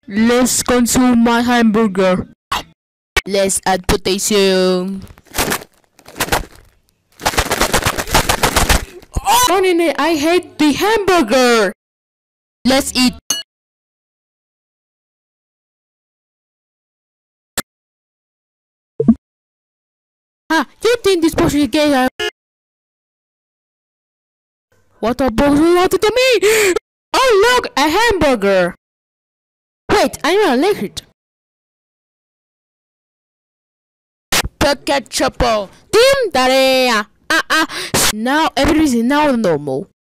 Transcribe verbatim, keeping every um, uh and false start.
Let's consume my hamburger. Let's add potassium. Oh, Nene, I hate the hamburger. Let's eat. Ah, you think this portion is gay? What a boss you wanted to me? Oh look, a hamburger. Wait, I don't like it. Pocket Chopo. Team Tarea. Ah ah. Now everything is now normal.